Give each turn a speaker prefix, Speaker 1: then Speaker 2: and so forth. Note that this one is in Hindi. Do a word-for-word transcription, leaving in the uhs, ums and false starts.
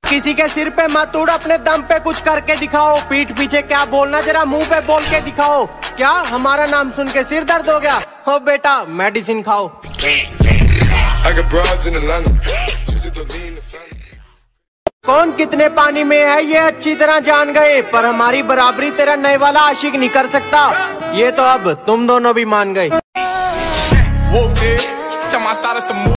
Speaker 1: किसी के सिर पे मत उड़, अपने दम पे कुछ करके दिखाओ। पीठ पीछे क्या बोलना, जरा मुंह पे बोल के दिखाओ। क्या हमारा नाम सुन के सिर दर्द हो गया? हो बेटा मेडिसिन खाओ। कौन कितने पानी में है ये अच्छी तरह जान गए, पर हमारी बराबरी तेरा नए वाला आशिक नहीं कर सकता। ये तो अब तुम दोनों भी मान गए।